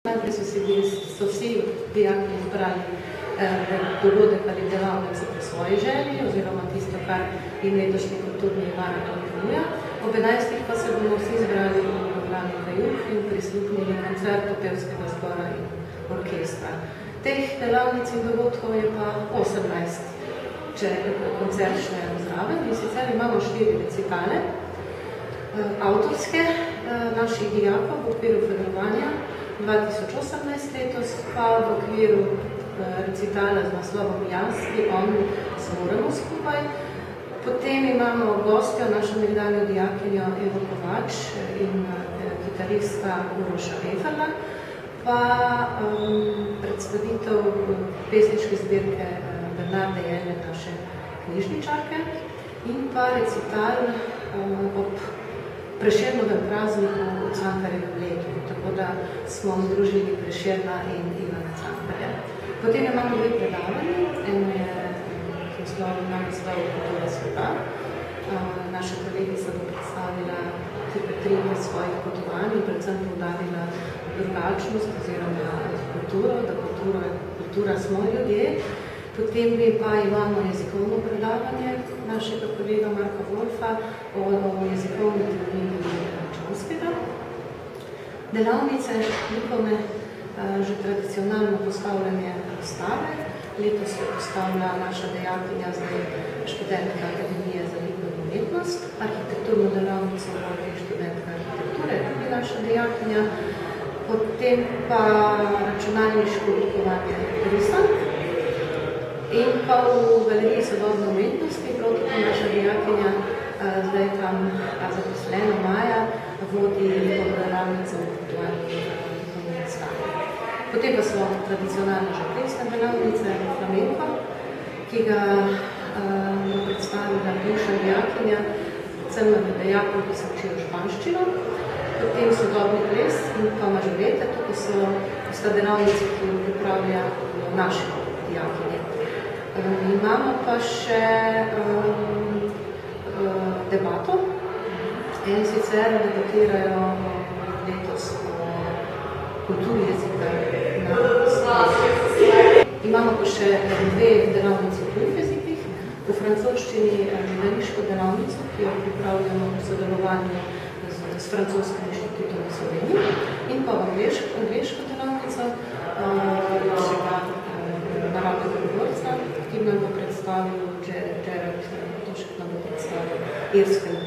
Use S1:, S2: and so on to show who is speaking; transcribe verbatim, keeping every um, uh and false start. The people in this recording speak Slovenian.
S1: Najprej so, si, so vsi dijaki izbrali eh, dogodek ali delavnice po svoji želji, oziroma tisto, kar jim letošnji kulturni maraton ponuja. Ob enajstih pa se bomo vsi zbrali v programi Kajuh in prisluhnili koncertu pevskega zbora in orkestra. Teh delavnic in dogodkov je pa osemnajst, če koncert štejemo zraven. In sicer imamo štiri recitale, avtorske naših dijakov v okviru federovanja dva tisoč osemnajst letos, pa v okviru recitala z naslovom Jaz in on zmoremo skupaj. Potem imamo gostjo, našo nekdanjo dijakinjo Evo Kovač in kitarista Uroša Eferla, pa um, predstavitev pesniške zbirke Bernarde Jene, naše knjižničarke, in pa recital um, ob Prešernovem prazniku v Cankarjevem letu, tako da smo združili Prešerna in Ivana Cankarja. Potem imamo dve predavanje, eno je na naslovu Kultura sveta. Naša kolegica bo predstavila tri svojih potovanj in predvsem poudarila drugačnost oziroma kulturo, da kulturo, kultura smo ljudje. Potem pa imamo jezikovno predavanje našega kolega Marka Wolfa o, o jezikovni teoriji Čonskega. Delavnice likovne, že tradicionalno postavljanje stave. Letos se postavlja naša dejakinja, zdaj študentka Akademije za likovno umetnost. Arhitekturno delavnico vodi študentka arhitekture, tudi naša dejakinja. Potem pa računalniško oblikovanje risank. In pa v Galeriji sodobne umetnosti, prav tako naša dijakinja, zdaj tam zaposlena Maja, vodi delavnico v aktualni likovni stavi. Potem pa so tradicionalne že plesne delavnice, flamenko, ki ga bo predstavila bivša dijakinja, predvsem na dejakom, ki se učijo španščino. Potem sodobni ples in pa mažorete, to so sta delavnice, ki jo pripravlja naše dijakinje. Imamo pa še um, uh, debato, in sicer debatirajo letos o kulturi jezika na slovenščini. Imamo pa še dve delavnice v tujih jezikih, v francoščini gledališko delavnico, ki jo pripravljamo v sodelovanju z, z francoskim inštitutom v Sloveniji, in pa v angleško, angleško delavnico uh, našega naravnega govorca, ki nam bo predstavil Jared, Jared, Tošek nam bo predstavil irske